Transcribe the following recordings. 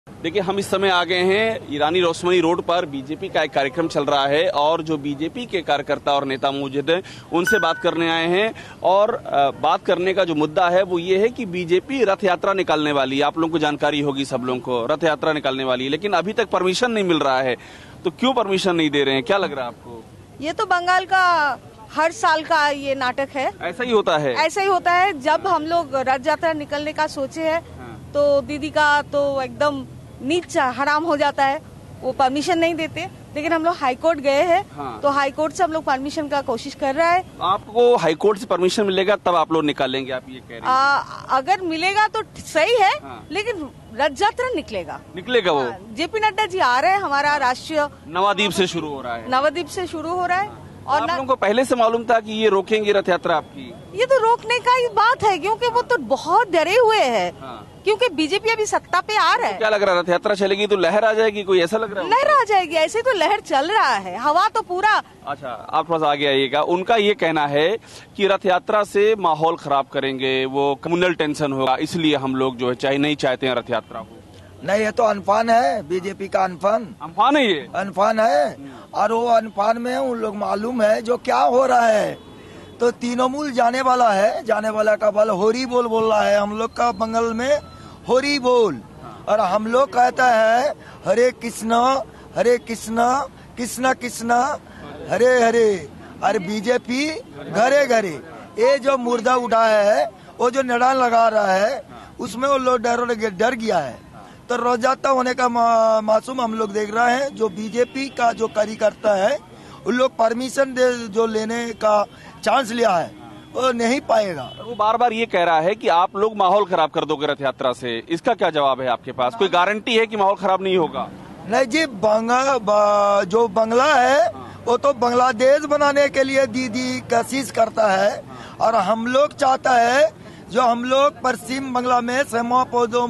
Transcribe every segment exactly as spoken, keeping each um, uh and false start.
देखिए, हम इस समय आ गए हैं ईरानी रोशमनी रोड पर। बीजेपी का एक कार्यक्रम चल रहा है और जो बीजेपी के कार्यकर्ता और नेता मौजूद हैं उनसे बात करने आए हैं। और बात करने का जो मुद्दा है वो ये है कि बीजेपी रथ यात्रा निकालने वाली है। आप लोगों को जानकारी होगी, सब लोगों को रथ यात्रा निकालने वाली है, लेकिन अभी तक परमिशन नहीं मिल रहा है। तो क्यों परमिशन नहीं दे रहे हैं, क्या लग रहा है आपको? ये तो बंगाल का हर साल का ये नाटक है। ऐसा ही होता है ऐसा ही होता है। जब हम लोग रथ यात्रा निकलने का सोचे है तो दीदी का तो एकदम नीच हराम हो जाता है, वो परमिशन नहीं देते। लेकिन हम लोग हाई कोर्ट गए हैं। हाँ। तो हाई कोर्ट से हम लोग परमिशन का कोशिश कर रहा है। आपको हाई कोर्ट से परमिशन मिलेगा तब आप लोग निकालेंगे, आप ये कह रहे हैं? अगर मिलेगा तो सही है। हाँ। लेकिन रथ यात्रा निकलेगा निकलेगा वो। जेपी नड्डा जी आ रहे हैं, हमारा राष्ट्रीय नवद्वीप से शुरू हो रहा है। नवद्वीप से शुरू हो रहा है। और आप लोगों को पहले से मालूम था कि ये रोकेंगे रथ यात्रा आपकी? ये तो रोकने का ही बात है, क्योंकि वो तो बहुत डरे हुए हैं। हाँ। क्योंकि बीजेपी अभी सत्ता पे आ रहा है। तो क्या लग रहा है, रथ यात्रा चलेगी तो लहर आ जाएगी, कोई ऐसा लग रहा है? लहर आ जाएगी, ऐसे तो लहर चल रहा है, हवा तो पूरा। अच्छा, आप थोड़ा सा आगे आइएगा। उनका ये कहना है कि रथ यात्रा से माहौल खराब करेंगे, वो कम्युनल टेंशन होगा, इसलिए हम लोग जो है चाहे नहीं चाहते हैं रथ यात्रा को। नहीं, ये तो अनफान है, बीजेपी का अनफान अनफान है, ये अनफान है। और वो अनफान में उन लोग मालूम है जो क्या हो रहा है। तो तीनों मूल जाने वाला है, जाने वाला का बल होरी बोल बोल रहा है। हम लोग का बंगाल में होरी बोल, और हम लोग कहता है हरे कृष्णा हरे कृष्णा कृष्णा कृष्णा हरे हरे। और बीजेपी घरे घरे ये जो मुर्दा उठा है, वो जो नडान लगा रहा है, उसमें वो लोग डर डर गया है। तो रोजाता होने का मा, मासूम हम लोग देख रहे हैं। जो बीजेपी का जो कार्यकर्ता है, उन लोग परमिशन दे जो लेने का चांस लिया है वो नहीं पाएगा। वो बार बार ये कह रहा है कि आप लोग माहौल खराब कर दोगे रथ यात्रा से। इसका क्या जवाब है आपके पास? कोई गारंटी है कि माहौल खराब नहीं होगा? नहीं जी, बंगा बा, जो बंगला है वो तो बांग्लादेश बनाने के लिए दीदी कोशिश करता है। और हम लोग चाहता है जो हम लोग पश्चिम बंगला में श्यामा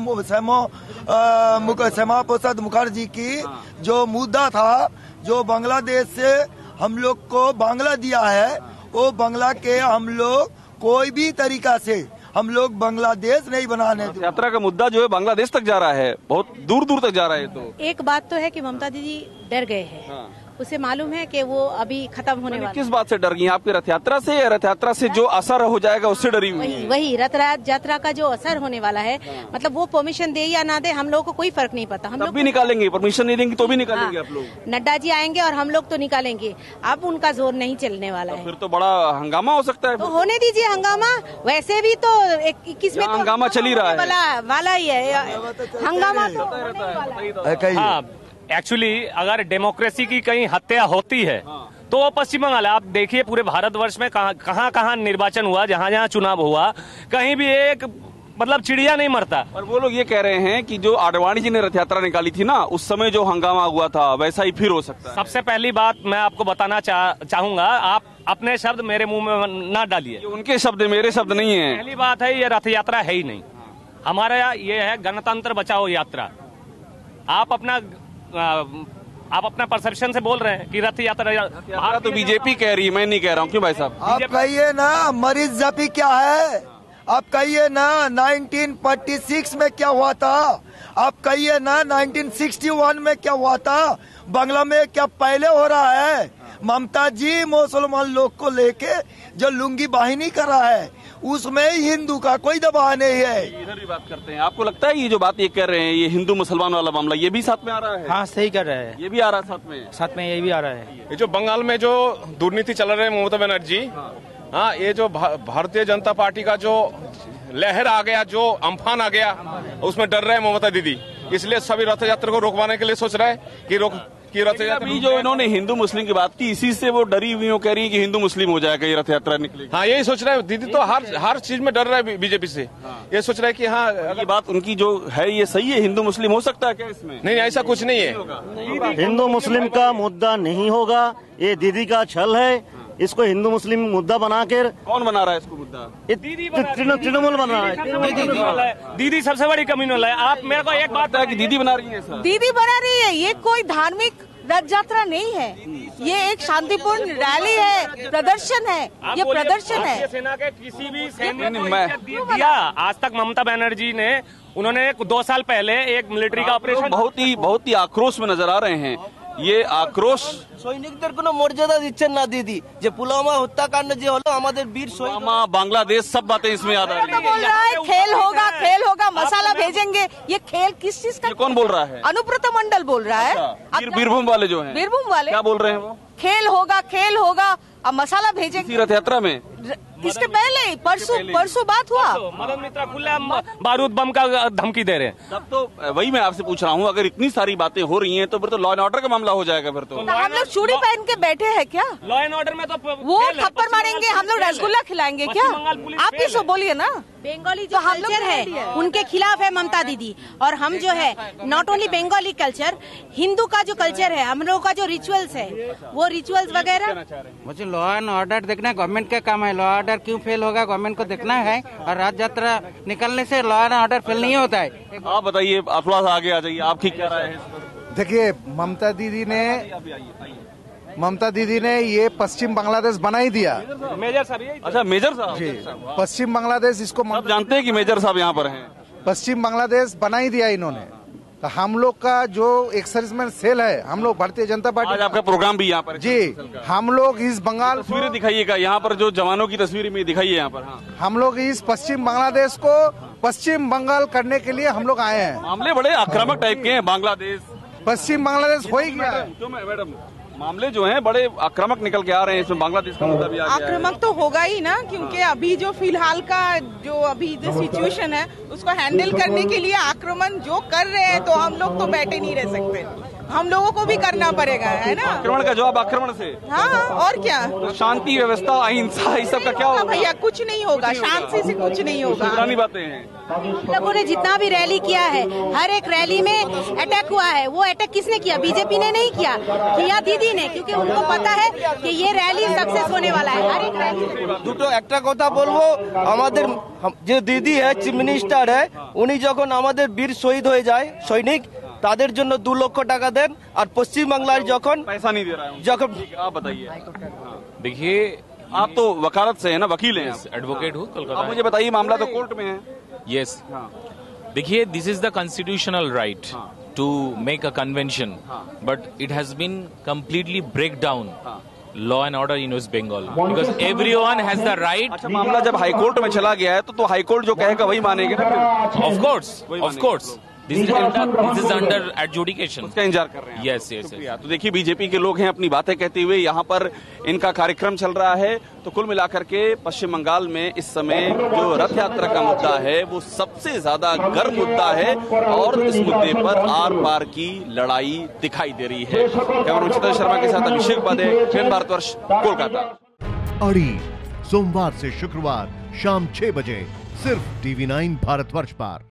श्यामा प्रसाद मुखर्जी की जो मुद्दा था, जो बांग्लादेश से हम लोग को बांग्ला दिया है, वो बांग्ला के हम लोग कोई भी तरीका से हम लोग बांग्लादेश नहीं बनाने। यात्रा का मुद्दा जो है बांग्लादेश तक जा रहा है, बहुत दूर दूर तक जा रहा है। तो एक बात तो है कि ममता दीदी डर गए हैं। हाँ। उसे मालूम है कि वो अभी खत्म होने वाला। किस बात से डर गई? आपकी रथ यात्रा से या रथ यात्रा से जो असर हो जाएगा उससे डरी हुई? वही वही रथ यात्रा का जो असर होने वाला है। हाँ। मतलब वो परमिशन दे या ना दे, हम लोगों को कोई फर्क नहीं पड़ता। हम लोग भी निकालेंगे, परमिशन नहीं देंगे तो भी निकालेंगे। हाँ। आप लोग नड्डा जी आएंगे और हम लोग तो निकालेंगे। अब उनका जोर नहीं चलने वाला है। फिर तो बड़ा हंगामा हो सकता है। तो होने दीजिए हंगामा। वैसे भी तो इक्कीस में हंगामा चल ही रहा है, वाला ही है हंगामा। एक्चुअली अगर डेमोक्रेसी की कहीं हत्या होती है तो वो पश्चिम बंगाल है। आप देखिए पूरे भारतवर्ष में कहाँ कहाँ निर्वाचन हुआ, जहाँ जहाँ चुनाव हुआ, कहीं भी एक मतलब चिड़िया नहीं मरता। और वो लोग ये कह रहे हैं कि जो आडवाणी जी ने रथ यात्रा निकाली थी ना, उस समय जो हंगामा हुआ था वैसा ही फिर हो सकता है। सबसे पहली बात मैं आपको बताना चाह, चाहूंगा, आप अपने शब्द मेरे मुंह में ना डालिए। उनके शब्द मेरे शब्द नहीं है। पहली बात है, ये रथ यात्रा है ही नहीं। हमारा ये है गणतंत्र बचाओ यात्रा। आप अपना आप अपना परसेप्शन से बोल रहे हैं कि रथ यात्रा यात्रा तो बीजेपी कह रही है, मैं नहीं कह रहा हूँ। क्यों भाई साहब? आप कहिए ना मरीज जापी क्या है, आप कहिए ना नाइनटीन फोर्टी सिक्स में क्या हुआ था, आप कहिए ना नाइनटीन सिक्सटी वन में क्या हुआ था। बांग्ला में क्या पहले हो रहा है? ममता जी मुसलमान लोग को लेके जो लुंगी वाहिनी कर रहा है, उसमें हिंदू का कोई दबाव नहीं है। इधर भी बात करते हैं। आपको लगता है ये जो बात ये कर रहे हैं, ये हिंदू मुसलमान वाला मामला, ये भी साथ में आ रहा है? हाँ, सही कर रहे हैं। ये भी आ रहा है साथ में? साथ में ये भी आ रहा है। ये जो बंगाल में जो दुर्नीति चल रही है ममता बनर्जी, हाँ, ये जो भारतीय जनता पार्टी का जो लहर आ गया, जो अम्फान आ गया, उसमें डर रहे ममता दीदी। इसलिए सभी रथ यात्रा को रोकवाने के लिए सोच रहे हैं कि रोक कि रथ यात्रा। जो इन्होंने हिंदू मुस्लिम की बात की, इसी से वो डरी हुई कह रही है कि हिंदू मुस्लिम हो जाएगा ये रथ यात्रा निकलेगी। हाँ, यही सोच रहे हैं दीदी। तो हर हर चीज में डर रहा है बीजेपी से। हाँ। ये सोच रहा है कि हाँ, ये बात उनकी जो है ये सही है। हिंदू मुस्लिम हो सकता है क्या इसमें? नहीं, ऐसा कुछ नहीं है। हिंदू मुस्लिम का मुद्दा नहीं होगा, ये दीदी का छल है। इसको हिंदू मुस्लिम मुद्दा बना कर कौन बना रहा है इसको मुद्दा? तृणमूल बना रहा है। दीदी सबसे बड़ी कम्युनल है। आप मेरे को एक बात है कि दीदी बना रही है सर। दीदी बना रही है। ये कोई धार्मिक रथ यात्रा नहीं है, ये एक शांतिपूर्ण रैली है, प्रदर्शन है, ये प्रदर्शन है। सेना के किसी भी सैनिक को दिया आज तक ममता बनर्जी ने उन्होंने एक दो साल पहले एक मिलिट्री का ऑपरेशन बहुत ही बहुत ही आक्रोश में नजर आ रहे हैं। ये आक्रोश সৈনিকদের কোনো মর্যাদা দিচ্ছেন না দিদি, যে পুলওয়ামা হত্যাকাণ্ড যে হলো আমাদের বীর শহীদ पुलवामा, बांग्लादेश सब बातें इसमें याद आ रही तो हैं। बोल रहा है खेल होगा खेल होगा मसाला भेजेंगे, ये खेल किस चीज का? ये कौन बोल रहा है? अनुव्रत मंडल बोल रहा है। बीर- बीरभूम वाले जो हैं, बीरभूम वाले क्या बोल रहे हैं वो? खेल होगा खेल होगा अब मसाला भेजेंगे। इसी रथ यात्रा में इसके पहले परसों परसों बात हुआ। मदन मित्रा खुले बारूद बम का धमकी दे रहे हैं। तब तो वही मैं आपसे पूछ रहा हूँ, अगर इतनी सारी बातें हो रही हैं तो फिर तो लॉ एंड ऑर्डर का मामला हो जाएगा फिर तो। तो हम लोग चूड़ी पहन के बैठे हैं क्या? लॉ एंड ऑर्डर में तो वो थप्पड़ मारेंगे, हम लोग रसगुल्ला खिलाएंगे क्या? आप ही सब बोलिए ना। बंगाली जो कल्चर है उनके खिलाफ है ममता दीदी, और हम जो है not only Bengali culture, Hindu का जो कल्चर है, हम लोगों का जो रिचुअल्स है वो रिचुअल्स वगैरह। मुझे लॉ एंड ऑर्डर देखना गवर्नमेंट का काम है। लॉ ऑर्डर क्यों फेल होगा गवर्नमेंट को देखना है, और रथ यात्रा निकलने से लॉ एंड ऑर्डर फेल नहीं होता है। आप बताइए, आप थोड़ा सा आगे आ जाइए, आपकी क्या राय है इस पर? देखिए, ममता दीदी ने ममता दीदी ने ये पश्चिम बांग्लादेश बना ही दिया। मेजर साहब ये अच्छा, मेजर साहब जी, पश्चिम बांग्लादेश इसको आप जानते हैं कि मेजर साहब यहाँ पर हैं? पश्चिम बांग्लादेश बना ही दिया इन्होंने। तो हम लोग का जो एक्सर्विसमैन सेल है, हम लोग भारतीय जनता आज पार्टी आपका प्रोग्राम भी यहाँ पर है। जी, हम लोग इस बंगाल तस्वीरें दिखाइएगा यहाँ पर, जो जवानों की तस्वीरें में दिखाइए यहाँ पर। हाँ, हम लोग इस पश्चिम बांग्लादेश को पश्चिम बंगाल करने के लिए हम लोग आए हैं। मामले बड़े आक्रामक टाइप के हैं। बांग्लादेश पश्चिम बांग्लादेश हो ही गया है। क्यों मैडम, मामले जो हैं बड़े आक्रामक निकल के आ रहे हैं, इसमें बांग्लादेश का मुद्दा भी आ गया है। आक्रामक तो होगा ही ना, क्योंकि अभी जो फिलहाल का जो अभी जो सिचुएशन है उसको हैंडल करने के लिए आक्रमण जो कर रहे हैं, तो हम लोग तो बैठे नहीं रह सकते, हम लोगों को भी करना पड़ेगा, है ना। आक्रमण का जवाब आक्रमण से। हाँ, और क्या। शांति व्यवस्था अहिंसा इस सब का क्या होगा? भैया कुछ नहीं होगा, शांति से कुछ नहीं होगा। पुरानी बातें हैं। लोगों ने जितना भी रैली किया है, हर एक रैली में अटैक हुआ है। वो अटैक किसने किया? बीजेपी ने नहीं किया, किया दीदी ने, क्योंकि उनको पता है कि ये रैली सक्सेस होने वाला है। हर एक रैली দুটো একটা কথা বলবো, আমাদের যে দিদি है চিফ মিনিস্টার है, উনি যখন আমাদের বীর শহীদ হয়ে যায় সৈনিক, তাদের জন্য দু লক্ষ টাকা দেন, আর পশ্চিম বাংলার যখন पैसा नहीं दे रहा है যখন आप बताइए। देखिए, आप तो वकालत से है ना, वकील हैं आप? एडवोकेट हूँ आप कोलकाता। मुझे बताइए, मामला तो कोर्ट में है। यस, देखिए, this is the constitutional right to make a convention, but it has been completely break down law and order in West Bengal, because everyone has the right. अच्छा, मामला जब हाईकोर्ट में चला गया है तो तो हाईकोर्ट जो कहेगा वही मानेंगे ना फिर? Of course, of course, this is this is under adjudication. उसका इंतजार कर रहे हैं। Yes yes. तो देखिए, बीजेपी के लोग हैं, अपनी बातें कहते हुए यहाँ पर इनका कार्यक्रम चल रहा है। तो कुल मिलाकर के पश्चिम बंगाल में इस समय जो रथ यात्रा का मुद्दा है वो सबसे ज्यादा गर्म मुद्दा है, और इस मुद्दे पर आर पार की लड़ाई दिखाई दे रही है। कैमरामैन चित्तर शर्मा के साथ अभिषेक उपाध्याय, जन भारतवर्ष, कोलकाता। अड़ी सोमवार से शुक्रवार शाम छह बजे सिर्फ टीवी नाइन भारतवर्ष पर।